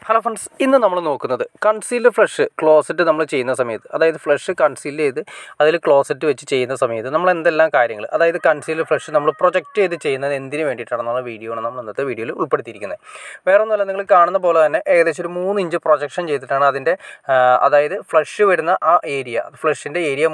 Hello friends, ഇന്ന് നമ്മൾ നോക്കുന്നത് കൺസീൽഡ് ഫ്ലഷ് ക്ലോസറ്റ് നമ്മൾ ചെയ്യുന്ന സമയത്ത് അതായത് ഫ്ലഷ് കൺസീൽ ചെയ്ത് അതിൽ ക്ലോസറ്റ് വെച്ച് ചെയ്യുന്ന സമയത്ത് നമ്മൾ എന്തെല്ലാം കാര്യങ്ങൾ അതായത് കൺസീൽഡ് ഫ്ലഷ് നമ്മൾ പ്രൊജക്റ്റ് ചെയ്ത് ചെയ്യുന്നത് എന്തിനു വേണ്ടിയിട്ടാണെന്നുള്ള വീഡിയോ ആണ് നമ്മൾ ഇന്നത്തെ വീഡിയോയിൽ ഉൾപ്പെടുത്തിയിരിക്കുന്നത്. വേറെ ഒന്നുമല്ല, നിങ്ങൾ കാണുന്ന പോലെ തന്നെ ഏകദേശം ഒരു 3 ഇഞ്ച് പ്രൊജക്ഷൻ ചെയ്തിട്ടാണ് അതിൻ്റെ അതായത് ഫ്ലഷ് വരുന്ന ആ ഏരിയ ഫ്ലഷിൻ്റെ ഏരിയ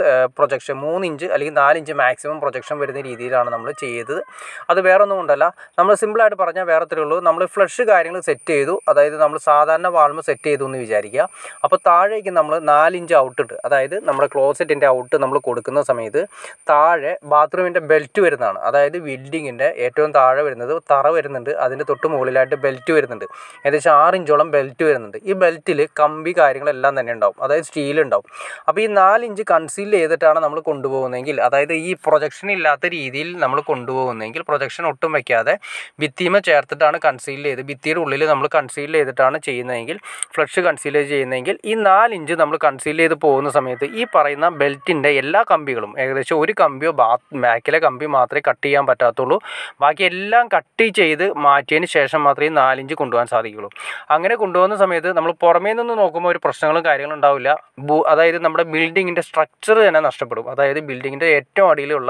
3 ഇഞ്ച് അല്ലെങ്കിൽ 4 ഇഞ്ച് മാക്സിമം പ്രൊജക്ഷൻ വരുന്ന രീതിയിലാണ് നമ്മൾ ചെയ്തത്. അത് വേറെ ഒന്നും കൊണ്ടല്ല, നമ്മൾ സിമ്പിളായിട്ട് പറഞ്ഞാൽ വേറെ അത്രയേ ഉള്ളൂ. നമ്മൾ ഫ്ലഷ് കാര്യങ്ങൾ സെറ്റ് ചെയ്തു, അതായത് നമ്മൾ സാധാരണ വാൾമ സെറ്റ് ചെയ്തു എന്ന് വിചാരിക്കുക. അപ്പോൾ താഴേക്ക് നമ്മൾ 4 ഇഞ്ച് ഔട്ടിട്ട് അതായത് നമ്മുടെ ക്ലോസറ്റിൻ്റെ ഔട്ട് നമ്മൾ കൊടുക്കുന്ന സമയത്ത് താഴെ ബാത്റൂമിൻ്റെ ബെൽറ്റ് വരുന്നതാണ്. അതായത് ബിൽഡിങ്ങിൻ്റെ ഏറ്റവും താഴെ വരുന്നത് തറ വരുന്നുണ്ട്, അതിൻ്റെ തൊട്ട് മുകളിലായിട്ട് ബെൽറ്റ് വരുന്നുണ്ട്. ഏകദേശം 6 ഇഞ്ചോളം ബെൽറ്റ് വരുന്നുണ്ട്. ഈ ബെൽറ്റിൽ കമ്പി കാര്യങ്ങളെല്ലാം തന്നെ ഉണ്ടാവും, അതായത് സ്റ്റീൽ ഉണ്ടാവും. അപ്പോൾ ഈ 4 ഇഞ്ച് കൺസീൽ ചെയ്തിട്ടാണ് നമ്മൾ കൊണ്ടുപോകുന്നതെങ്കിൽ, അതായത് ഈ പ്രൊജക്ഷൻ ഇല്ലാത്ത രീതിയിൽ നമ്മൾ കൊണ്ടുപോകുന്നതെങ്കിൽ, പ്രൊജക്ഷൻ ഒട്ടും വയ്ക്കാതെ ഭിത്തിമ ചേർത്തിട്ടാണ് കൺസീൽ ചെയ്ത് ഭിത്തിയുടെ ഉള്ളിൽ നമ്മൾ കൺസീൽ ചെയ്തിട്ടാണ് ചെയ്യുന്നതെങ്കിൽ, ഫ്ലഷ് കൺസീൽ ചെയ്യുന്നതെങ്കിൽ ഈ 4 ഇഞ്ച് നമ്മൾ കൺസീൽ ചെയ്ത് പോകുന്ന സമയത്ത് ഈ പറയുന്ന ബെൽറ്റിൻ്റെ എല്ലാ കമ്പികളും ഏകദേശം ഒരു കമ്പിയോ ബാക്കിലെ കമ്പി മാത്രമേ കട്ട് ചെയ്യാൻ പറ്റാത്തുള്ളൂ. ബാക്കി എല്ലാം കട്ട് ചെയ്ത് മാറ്റിയതിന് ശേഷം മാത്രമേ 4 ഇഞ്ച് കൊണ്ടുപോകാൻ സാധിക്കുള്ളൂ. അങ്ങനെ കൊണ്ടുപോകുന്ന സമയത്ത് നമ്മൾ പുറമേ നിന്ന് നോക്കുമ്പോൾ ഒരു പ്രശ്നങ്ങളും കാര്യങ്ങളും ഉണ്ടാവില്ല. അതായത് നമ്മുടെ ബിൽഡിങ്ങിൻ്റെ സ്ട്രക്ചർ തന്നെ നഷ്ടപ്പെടും. അതായത് ബിൽഡിങ്ങിൻ്റെ ഏറ്റവും അടിയിലുള്ള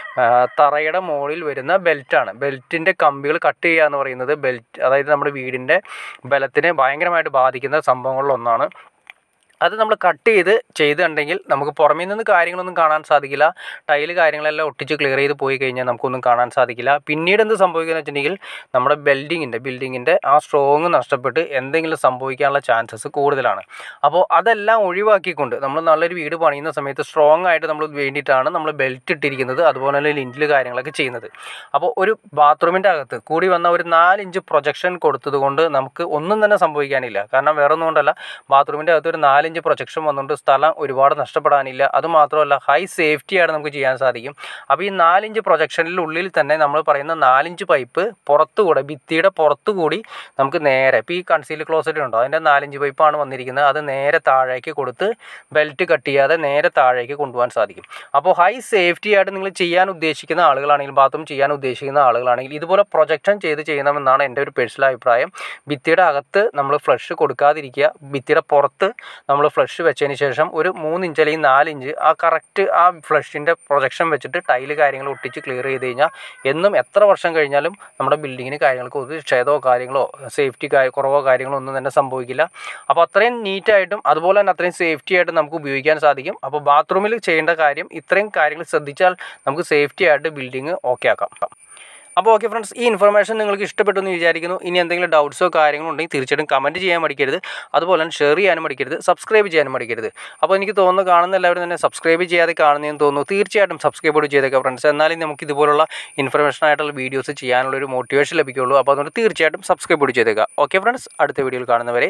തറയുടെ മുകളിൽ വരുന്ന ബെൽറ്റാണ്. ബെൽറ്റിൻ്റെ കമ്പികൾ കട്ട് ചെയ്യുക എന്ന് പറയുന്നത് അതായത് നമ്മുടെ വീടിൻ്റെ ബലത്തിനെ ഭയങ്കരമായിട്ട് ബാധിക്കുന്ന സംഭവങ്ങളിലൊന്നാണ്. അത് നമ്മൾ കട്ട് ചെയ്തിട്ടുണ്ടെങ്കിൽ നമുക്ക് പുറമേ നിന്ന് കാര്യങ്ങളൊന്നും കാണാൻ സാധിക്കില്ല. ടൈല് കാര്യങ്ങളെല്ലാം ഒട്ടിച്ച് ക്ലിയർ ചെയ്ത് പോയി കഴിഞ്ഞാൽ നമുക്കൊന്നും കാണാൻ സാധിക്കില്ല. പിന്നീട് എന്ത് സംഭവിക്കുക എന്ന് വെച്ചിട്ടുണ്ടെങ്കിൽ നമ്മുടെ ബിൽഡിങ്ങിൻ്റെ ആ സ്ട്രോങ് നഷ്ടപ്പെട്ട് എന്തെങ്കിലും സംഭവിക്കാനുള്ള ചാൻസസ് കൂടുതലാണ്. അപ്പോൾ അതെല്ലാം ഒഴിവാക്കിക്കൊണ്ട് നമ്മൾ നല്ലൊരു വീട് പണിയുന്ന സമയത്ത് സ്ട്രോങ് ആയിട്ട് നമ്മൾ വേണ്ടിയിട്ടാണ് നമ്മൾ ബെൽറ്റ് ഇട്ടിരിക്കുന്നത്, അതുപോലെ തന്നെ ലിൻറ്റിൽ കാര്യങ്ങളൊക്കെ ചെയ്യുന്നത്. അപ്പോൾ ഒരു ബാത്റൂമിൻ്റെ അകത്ത് കൂടി വന്ന ഒരു 4 ഇഞ്ച് പ്രൊജക്ഷൻ കൊടുത്തത് കൊണ്ട് നമുക്ക് ഒന്നും തന്നെ സംഭവിക്കാനില്ല. കാരണം വേറെ ഒന്നും കൊണ്ടല്ല, ബാത്റൂമിൻ്റെ അകത്ത് ഒരു 4 ഇഞ്ച് പ്രൊജക്ഷൻ വന്നുകൊണ്ട് സ്ഥലം ഒരുപാട് നഷ്ടപ്പെടാനില്ല. അതുമാത്രമല്ല ഹൈ സേഫ്റ്റിയായിട്ട് നമുക്ക് ചെയ്യാൻ സാധിക്കും. അപ്പോൾ ഈ 4 ഇഞ്ച് പ്രൊജക്ഷനിലുള്ളിൽ തന്നെ നമ്മൾ പറയുന്ന 4 ഇഞ്ച് പൈപ്പ് പുറത്തുകൂടെ ഭിത്തിയുടെ പുറത്തുകൂടി നമുക്ക് നേരെ ഇപ്പോൾ ഈ കൺസീൽഡ് ക്ലോസറ്റ് ഉണ്ടോ അതിൻ്റെ 4 ഇഞ്ച് പൈപ്പാണ് വന്നിരിക്കുന്നത്, അത് നേരെ താഴേക്ക് കൊടുത്ത് ബെൽറ്റ് കട്ട് ചെയ്യാതെ നേരെ താഴേക്ക് കൊണ്ടുപോകാൻ സാധിക്കും. അപ്പോൾ ഹൈ സേഫ്റ്റിയായിട്ട് നിങ്ങൾ ചെയ്യാൻ ഉദ്ദേശിക്കുന്ന ആളുകളാണെങ്കിൽ, ബാത്റൂം ചെയ്യാൻ ഉദ്ദേശിക്കുന്ന ആളുകളാണെങ്കിൽ ഇതുപോലെ പ്രൊജക്ഷൻ ചെയ്യണമെന്നാണ് എൻ്റെ ഒരു പേഴ്സണൽ അഭിപ്രായം. ഭിത്തിയുടെ അകത്ത് നമ്മൾ ഫ്ലഷ് കൊടുക്കാതിരിക്കുക. ഭിത്തിയുടെ പുറത്ത് നമ്മൾ ഫ്ലഷ് വെച്ചതിന് ശേഷം ഒരു 3 ഇഞ്ച് അല്ലെങ്കിൽ 4 ഇഞ്ച് ആ കറക്റ്റ് ആ ഫ്ലഷിൻ്റെ പ്രൊജക്ഷൻ വെച്ചിട്ട് ടൈല് കാര്യങ്ങൾ ഒട്ടിച്ച് ക്ലിയർ ചെയ്ത് കഴിഞ്ഞാൽ എന്നും എത്ര വർഷം കഴിഞ്ഞാലും നമ്മുടെ ബിൽഡിങ്ങിന് കാര്യങ്ങൾക്ക് ഒരു ക്ഷേതമോ കാര്യങ്ങളോ സേഫ്റ്റി കുറവോ കാര്യങ്ങളോ ഒന്നും തന്നെ സംഭവിക്കില്ല. അപ്പോൾ അത്രയും നീറ്റായിട്ടും അതുപോലെ തന്നെ അത്രയും സേഫ്റ്റി ആയിട്ടും നമുക്ക് ഉപയോഗിക്കാൻ സാധിക്കും. അപ്പോൾ ബാത്റൂമിൽ ചെയ്യേണ്ട കാര്യം ഇത്രയും കാര്യങ്ങൾ ശ്രദ്ധിച്ചാൽ നമുക്ക് സേഫ്റ്റി ആയിട്ട് ബിൽഡിങ് ഓക്കെ ആക്കാം. അപ്പോൾ ഓക്കെ ഫ്രണ്ട്സ്, ഈ ഇൻഫർമേഷൻ നിങ്ങൾക്ക് ഇഷ്ടപ്പെട്ടു എന്ന് വിചാരിക്കുന്നു. ഇനി എന്തെങ്കിലും ഡൗട്ട്സോ കാര്യങ്ങളോ ഉണ്ടെങ്കിൽ തീർച്ചയായിട്ടും കമൻറ്റ് ചെയ്യാൻ മടിക്കരുത്. അതുപോലെ തന്നെ ഷെയർ ചെയ്യാനും മടിക്കരുത്, സബ്സ്ക്രൈബ് ചെയ്യാനും മടിക്കരുത്. അപ്പോൾ എനിക്ക് തോന്നുന്നു കാണുന്ന എല്ലാവരും തന്നെ സബ്സ്ക്രൈബ് ചെയ്യാതെ കാണുന്നതെന്ന് തോന്നുന്നു. തീർച്ചയായിട്ടും സബ്സ്ക്രൈബ് ചെയ്തേക്കാം ഫ്രണ്ട്സ്. എന്നാലും നമുക്ക് ഇതുപോലുള്ള ഇൻഫർമേഷൻ ആയിട്ടുള്ള വീഡിയോസ് ചെയ്യാനുള്ളൊരു മോട്ടിവേഷൻ ലഭിക്കുകയുള്ളൂ. അപ്പോൾ അതുകൊണ്ട് തീർച്ചയായിട്ടും സബ്സ്ക്രൈബ് ചെയ്തേക്കാം. ഓക്കെ ഫ്രണ്ട്സ്, അടുത്ത വീഡിയോയിൽ കാണുന്നവരെ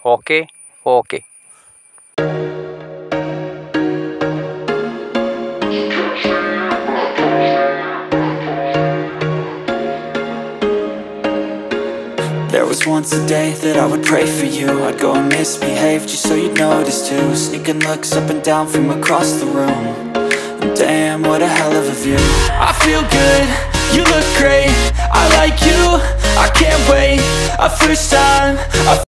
okay. There was once a day that I would pray for you. I'd go and misbehave just so you'd notice too. Sneaking looks up and down from across the room. And damn, what a hell of a view. I feel good, you look great, I like you, I can't wait. A first time